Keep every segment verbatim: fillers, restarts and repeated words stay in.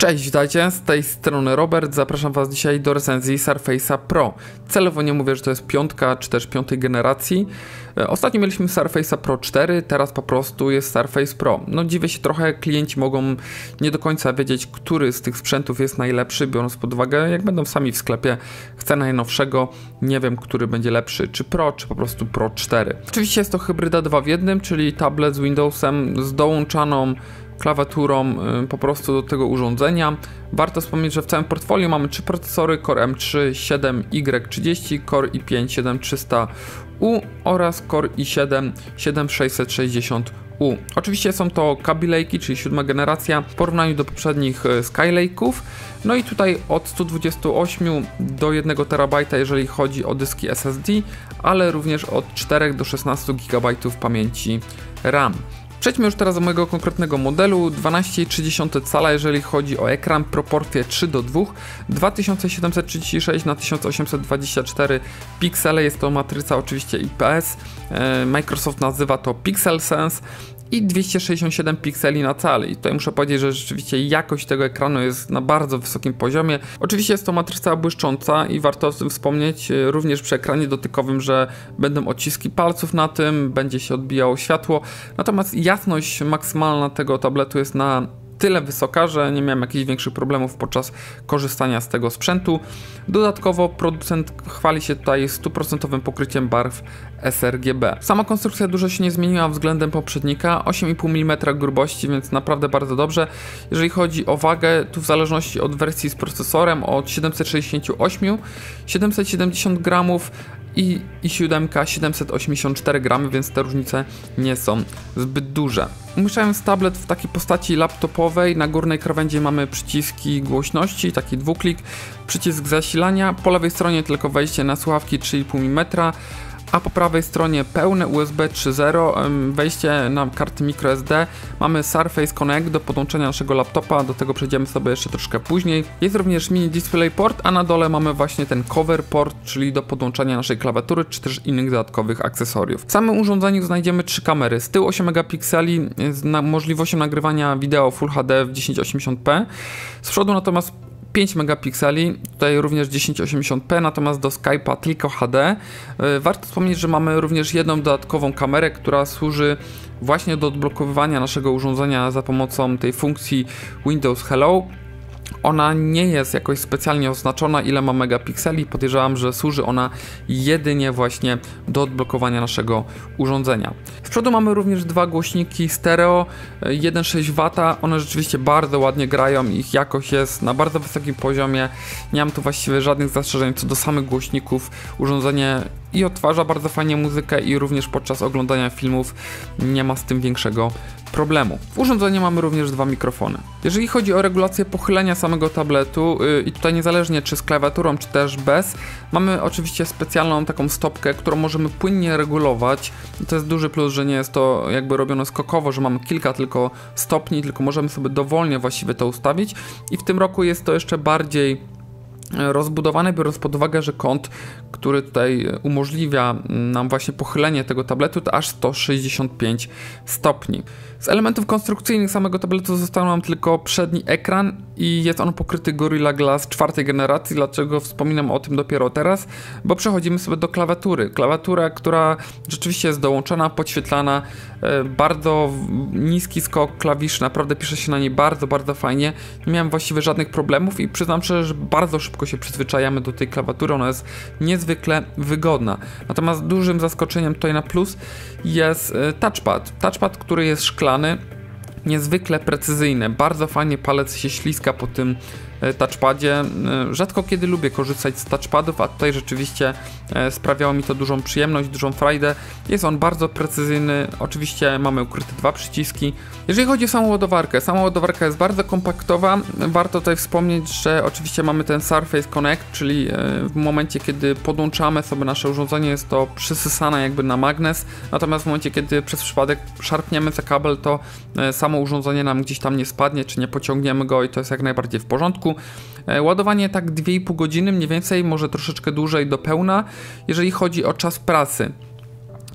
Cześć, witajcie, z tej strony Robert, zapraszam Was dzisiaj do recenzji Surface'a Pro. Celowo nie mówię, że to jest piątka czy też piątej generacji. Ostatnio mieliśmy Surface'a Pro cztery, teraz po prostu jest Surface Pro. No dziwię się trochę, klienci mogą nie do końca wiedzieć, który z tych sprzętów jest najlepszy, biorąc pod uwagę, jak będą sami w sklepie, chcę najnowszego, nie wiem, który będzie lepszy, czy Pro, czy po prostu Pro cztery. Oczywiście jest to hybryda dwa w jednym, czyli tablet z Windowsem, z dołączaną klawiaturą po prostu do tego urządzenia. Warto wspomnieć, że w całym portfolio mamy trzy procesory Core M trzy siedem Y trzydzieści, Core i pięć siedem trzysta U oraz Core i siedem siedem sześćset sześćdziesiąt U. Oczywiście są to Kaby Lake'i, czyli siódma generacja w porównaniu do poprzednich Skylake'ów. No i tutaj od stu dwudziestu ośmiu do jednego terabajta, jeżeli chodzi o dyski S S D, ale również od czterech do szesnastu gigabajtów pamięci RAM. Przejdźmy już teraz do mojego konkretnego modelu, dwanaście przecinek trzy cala, jeżeli chodzi o ekran, proporcje trzy do dwóch, dwa tysiące siedemset trzydzieści sześć na tysiąc osiemset dwadzieścia cztery piksele, jest to matryca oczywiście I P S, Microsoft nazywa to Pixel Sense i dwieście sześćdziesiąt siedem pikseli na cal. I tutaj muszę powiedzieć, że rzeczywiście jakość tego ekranu jest na bardzo wysokim poziomie. Oczywiście jest to matryca błyszcząca i warto o tym wspomnieć również przy ekranie dotykowym, że będą odciski palców na tym, będzie się odbijało światło. Natomiast jasność maksymalna tego tabletu jest na tyle wysoka, że nie miałem jakichś większych problemów podczas korzystania z tego sprzętu. Dodatkowo producent chwali się tutaj stuprocentowym pokryciem barw s R G B. Sama konstrukcja dużo się nie zmieniła względem poprzednika, osiem i pół milimetra grubości, więc naprawdę bardzo dobrze. Jeżeli chodzi o wagę, tu w zależności od wersji z procesorem od siedemset sześćdziesiąt osiem, siedemset siedemdziesiąt gramów i i siedem siedemset osiemdziesiąt cztery gramy, więc te różnice nie są zbyt duże. Umieszczając tablet w takiej postaci laptopowej, na górnej krawędzi mamy przyciski głośności, taki dwuklik, przycisk zasilania, po lewej stronie tylko wejście na słuchawki trzy i pół milimetra, a po prawej stronie pełne U S B trzy zero, wejście na karty microSD, mamy Surface Connect do podłączenia naszego laptopa, do tego przejdziemy sobie jeszcze troszkę później. Jest również mini DisplayPort, a na dole mamy właśnie ten Cover Port, czyli do podłączenia naszej klawiatury, czy też innych dodatkowych akcesoriów. W samym urządzeniu znajdziemy trzy kamery, z tyłu osiem megapikseli z możliwością nagrywania wideo Full H D w tysiąc osiemdziesiąt p, z przodu natomiast pięć megapikseli, tutaj również tysiąc osiemdziesiąt p, natomiast do Skype'a tylko H D. Warto wspomnieć, że mamy również jedną dodatkową kamerę, która służy właśnie do odblokowywania naszego urządzenia za pomocą tej funkcji Windows Hello. Ona nie jest jakoś specjalnie oznaczona, ile ma megapikseli, podejrzewam, że służy ona jedynie właśnie do odblokowania naszego urządzenia. Z przodu mamy również dwa głośniki stereo, jeden przecinek sześć wata, one rzeczywiście bardzo ładnie grają, ich jakość jest na bardzo wysokim poziomie, nie mam tu właściwie żadnych zastrzeżeń co do samych głośników, urządzenie i odtwarza bardzo fajnie muzykę i również podczas oglądania filmów nie ma z tym większego problemu. W urządzeniu mamy również dwa mikrofony. Jeżeli chodzi o regulację pochylenia samego tabletu yy, i tutaj niezależnie czy z klawiaturą, czy też bez, mamy oczywiście specjalną taką stopkę, którą możemy płynnie regulować. I to jest duży plus, że nie jest to jakby robione skokowo, że mamy kilka tylko stopni, tylko możemy sobie dowolnie właściwie to ustawić i w tym roku jest to jeszcze bardziej rozbudowane, biorąc pod uwagę, że kąt, który tutaj umożliwia nam właśnie pochylenie tego tabletu, to aż sto sześćdziesiąt pięć stopni. Z elementów konstrukcyjnych samego tabletu został nam tylko przedni ekran i jest on pokryty Gorilla Glass czwartej generacji. Dlaczego wspominam o tym dopiero teraz? Bo przechodzimy sobie do klawiatury. Klawiatura, która rzeczywiście jest dołączona, podświetlana, bardzo niski skok klawiszy, naprawdę pisze się na niej bardzo, bardzo fajnie. Nie miałem właściwie żadnych problemów i przyznam szczerze, że bardzo szybko się przyzwyczajamy do tej klawiatury, ona jest niezwykle wygodna. Natomiast dużym zaskoczeniem tutaj na plus jest touchpad. Touchpad, który jest szklany, niezwykle precyzyjny, bardzo fajnie palec się śliska po tym touchpadzie. Rzadko kiedy lubię korzystać z touchpadów, a tutaj rzeczywiście sprawiało mi to dużą przyjemność, dużą frajdę. Jest on bardzo precyzyjny, oczywiście mamy ukryte dwa przyciski. Jeżeli chodzi o samą ładowarkę, sama ładowarka jest bardzo kompaktowa. Warto tutaj wspomnieć, że oczywiście mamy ten Surface Connect, czyli w momencie kiedy podłączamy sobie nasze urządzenie, jest to przysysane jakby na magnes, natomiast w momencie kiedy przez przypadek szarpniemy za kabel, to samo urządzenie nam gdzieś tam nie spadnie, czy nie pociągniemy go i to jest jak najbardziej w porządku. Ładowanie tak dwie i pół godziny mniej więcej, może troszeczkę dłużej do pełna. Jeżeli chodzi o czas pracy,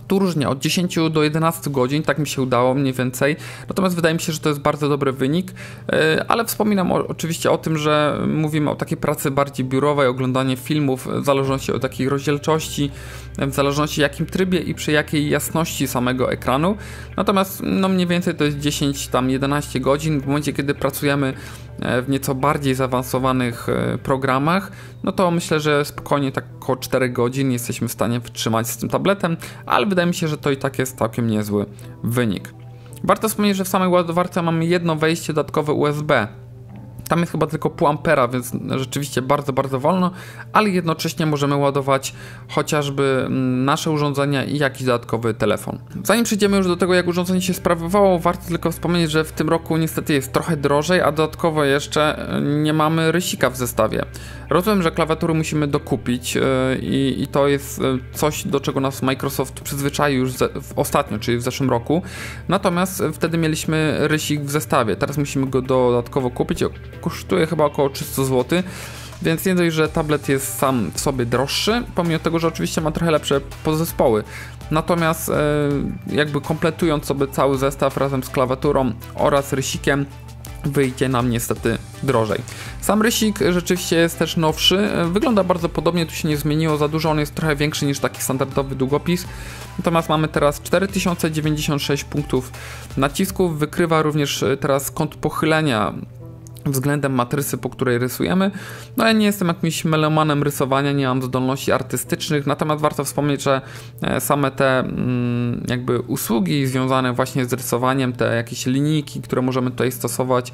Tu różnie, od dziesięciu do jedenastu godzin, tak mi się udało mniej więcej, natomiast wydaje mi się, że to jest bardzo dobry wynik, ale wspominam o, oczywiście o tym, że mówimy o takiej pracy bardziej biurowej, oglądanie filmów w zależności od takiej rozdzielczości, w zależności jakim trybie i przy jakiej jasności samego ekranu, natomiast no mniej więcej to jest dziesięć, tam jedenaście godzin, w momencie kiedy pracujemy w nieco bardziej zaawansowanych programach, no to myślę, że spokojnie tak około czterech godzin jesteśmy w stanie wytrzymać z tym tabletem, ale wydaje mi się, że to i tak jest całkiem niezły wynik. Warto wspomnieć, że w samej ładowarce mamy jedno wejście dodatkowe U S B. Tam jest chyba tylko pół ampera, więc rzeczywiście bardzo, bardzo wolno, ale jednocześnie możemy ładować chociażby nasze urządzenia i jakiś dodatkowy telefon. Zanim przejdziemy już do tego, jak urządzenie się sprawowało, warto tylko wspomnieć, że w tym roku niestety jest trochę drożej, a dodatkowo jeszcze nie mamy rysika w zestawie. Rozumiem, że klawiatury musimy dokupić i, i to jest coś, do czego nas Microsoft przyzwyczaił już w, ostatnio, czyli w zeszłym roku. Natomiast wtedy mieliśmy rysik w zestawie. Teraz musimy go dodatkowo kupić. Kosztuje chyba około trzysta złotych. Więc nie dość, że tablet jest sam w sobie droższy, pomimo tego, że oczywiście ma trochę lepsze podzespoły. Natomiast jakby kompletując sobie cały zestaw razem z klawiaturą oraz rysikiem, wyjdzie nam niestety drożej. Sam rysik rzeczywiście jest też nowszy, wygląda bardzo podobnie, tu się nie zmieniło za dużo, on jest trochę większy niż taki standardowy długopis. Natomiast mamy teraz cztery tysiące dziewięćdziesiąt sześć punktów nacisków, wykrywa również teraz kąt pochylenia względem matrycy, po której rysujemy. No ja nie jestem jakimś melomanem rysowania, nie mam zdolności artystycznych, natomiast warto wspomnieć, że same te jakby usługi związane właśnie z rysowaniem, te jakieś linijki, które możemy tutaj stosować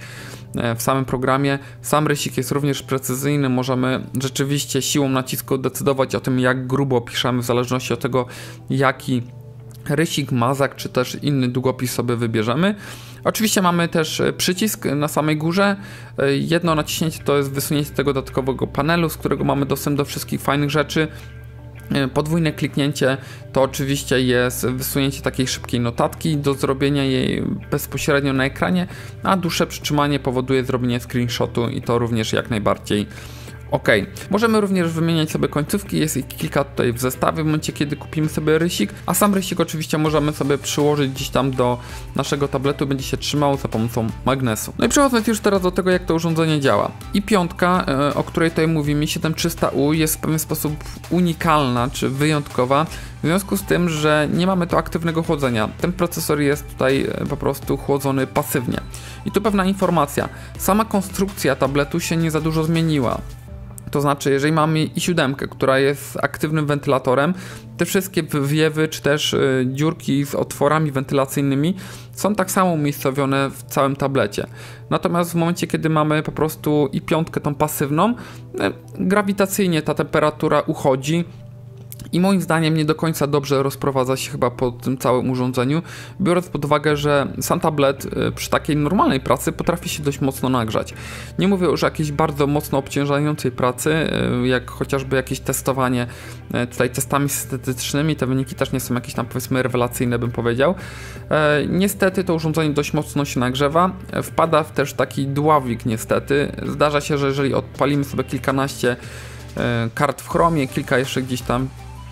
w samym programie, sam rysik jest również precyzyjny, możemy rzeczywiście siłą nacisku decydować o tym, jak grubo piszemy, w zależności od tego, jaki rysik, mazak, czy też inny długopis sobie wybierzemy. Oczywiście mamy też przycisk na samej górze. Jedno naciśnięcie to jest wysunięcie tego dodatkowego panelu, z którego mamy dostęp do wszystkich fajnych rzeczy. Podwójne kliknięcie to oczywiście jest wysunięcie takiej szybkiej notatki do zrobienia jej bezpośrednio na ekranie, a dłuższe przytrzymanie powoduje zrobienie screenshotu i to również jak najbardziej ok. Możemy również wymieniać sobie końcówki, jest ich kilka tutaj w zestawie w momencie, kiedy kupimy sobie rysik, a sam rysik oczywiście możemy sobie przyłożyć gdzieś tam do naszego tabletu, będzie się trzymał za pomocą magnesu. No i przechodząc już teraz do tego, jak to urządzenie działa. i pięć, o której tutaj mówimy, siedem tysięcy trzysta U, jest w pewien sposób unikalna, czy wyjątkowa, w związku z tym, że nie mamy tu aktywnego chłodzenia. Ten procesor jest tutaj po prostu chłodzony pasywnie. I tu pewna informacja. Sama konstrukcja tabletu się nie za dużo zmieniła. To znaczy, jeżeli mamy i siedem, która jest aktywnym wentylatorem, te wszystkie wywiewy czy też y, dziurki z otworami wentylacyjnymi są tak samo umiejscowione w całym tablecie. Natomiast w momencie, kiedy mamy po prostu i pięć, tą pasywną, y, grawitacyjnie ta temperatura uchodzi. I moim zdaniem nie do końca dobrze rozprowadza się chyba po tym całym urządzeniu, biorąc pod uwagę, że sam tablet przy takiej normalnej pracy potrafi się dość mocno nagrzać. Nie mówię już o jakiejś bardzo mocno obciążającej pracy, jak chociażby jakieś testowanie tutaj testami syntetycznymi, te wyniki też nie są jakieś tam powiedzmy rewelacyjne, bym powiedział. Niestety to urządzenie dość mocno się nagrzewa, wpada w też taki dławik niestety. Zdarza się, że jeżeli odpalimy sobie kilkanaście kart w Chromie, kilka jeszcze gdzieś tam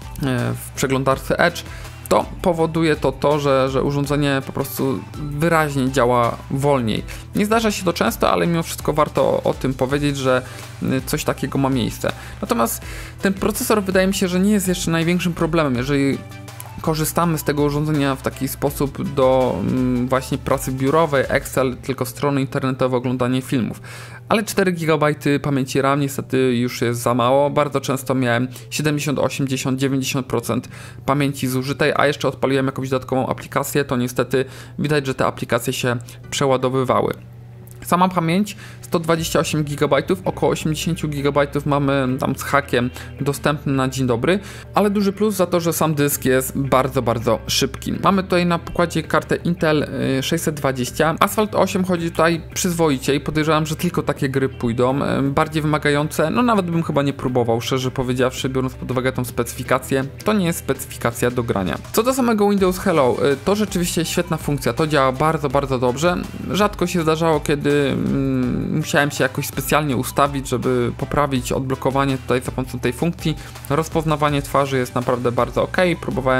w przeglądarce Edge, to powoduje to to, że, że urządzenie po prostu wyraźnie działa wolniej. Nie zdarza się to często, ale mimo wszystko warto o, o tym powiedzieć, że coś takiego ma miejsce. Natomiast ten procesor wydaje mi się, że nie jest jeszcze największym problemem, jeżeli korzystamy z tego urządzenia w taki sposób do mm, właśnie pracy biurowej, Excel, tylko strony internetowe, oglądanie filmów. Ale cztery gigabajty pamięci RAM niestety już jest za mało. Bardzo często miałem siedemdziesiąt, osiemdziesiąt, dziewięćdziesiąt procent pamięci zużytej, a jeszcze odpaliłem jakąś dodatkową aplikację, to niestety widać, że te aplikacje się przeładowywały. Sama pamięć sto dwadzieścia osiem gigabajtów, około osiemdziesiąt gigabajtów mamy tam z hakiem dostępny na dzień dobry, ale duży plus za to, że sam dysk jest bardzo, bardzo szybki. Mamy tutaj na pokładzie kartę Intel sześćset dwadzieścia. Asphalt osiem chodzi tutaj przyzwoicie i podejrzewam, że tylko takie gry pójdą. Bardziej wymagające, no nawet bym chyba nie próbował, szczerze powiedziawszy, biorąc pod uwagę tą specyfikację. To nie jest specyfikacja do grania. Co do samego Windows Hello, to rzeczywiście świetna funkcja, to działa bardzo, bardzo dobrze. Rzadko się zdarzało, kiedy mm, musiałem się jakoś specjalnie ustawić, żeby poprawić odblokowanie tutaj za pomocą tej funkcji. Rozpoznawanie twarzy jest naprawdę bardzo ok. Próbowałem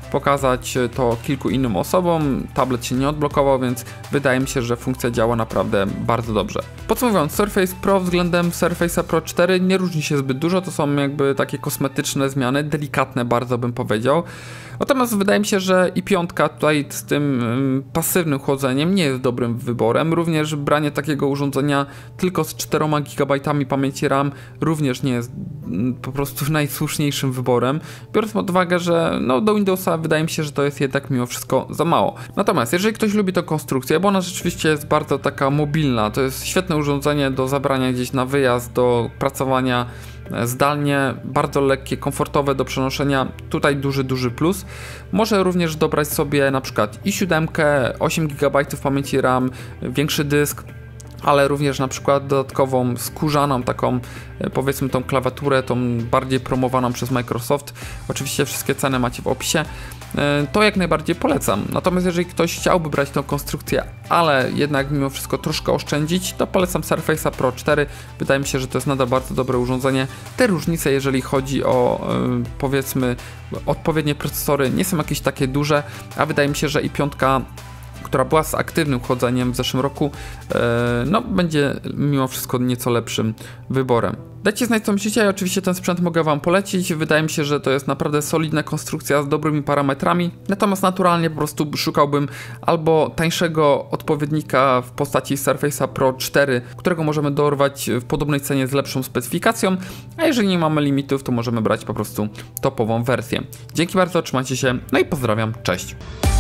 pokazać to kilku innym osobom. Tablet się nie odblokował, więc wydaje mi się, że funkcja działa naprawdę bardzo dobrze. Podsumowując, Surface Pro względem Surface'a Pro cztery nie różni się zbyt dużo, to są jakby takie kosmetyczne zmiany, delikatne bardzo bym powiedział. Natomiast wydaje mi się, że i piątka tutaj z tym ym, pasywnym chłodzeniem nie jest dobrym wyborem. Również branie takiego urządzenia tylko z czterema gigabajtami pamięci RAM również nie jest ym, po prostu najsłuszniejszym wyborem. Biorąc pod uwagę, że no, do Windowsa wydaje mi się, że to jest jednak mimo wszystko za mało. Natomiast jeżeli ktoś lubi tę konstrukcję, bo ona rzeczywiście jest bardzo taka mobilna, to jest świetne urządzenie do zabrania gdzieś na wyjazd, do pracowania zdalnie, bardzo lekkie, komfortowe do przenoszenia, tutaj duży, duży plus. Może również dobrać sobie na przykład i siedem, osiem gigabajtów pamięci RAM, większy dysk, ale również na przykład dodatkową skórzaną taką, powiedzmy tą klawiaturę, tą bardziej promowaną przez Microsoft. Oczywiście wszystkie ceny macie w opisie. To jak najbardziej polecam. Natomiast jeżeli ktoś chciałby brać tą konstrukcję, ale jednak mimo wszystko troszkę oszczędzić, to polecam Surface'a Pro cztery. Wydaje mi się, że to jest nadal bardzo dobre urządzenie. Te różnice, jeżeli chodzi o powiedzmy odpowiednie procesory, nie są jakieś takie duże, a wydaje mi się, że i piątka, która była z aktywnym chłodzeniem w zeszłym roku, no będzie mimo wszystko nieco lepszym wyborem. Dajcie znać, co myślicie, ja oczywiście ten sprzęt mogę wam polecić, wydaje mi się, że to jest naprawdę solidna konstrukcja z dobrymi parametrami, natomiast naturalnie po prostu szukałbym albo tańszego odpowiednika w postaci Surface'a Pro cztery, którego możemy dorwać w podobnej cenie z lepszą specyfikacją, a jeżeli nie mamy limitów, to możemy brać po prostu topową wersję. Dzięki bardzo, trzymajcie się, no i pozdrawiam, cześć!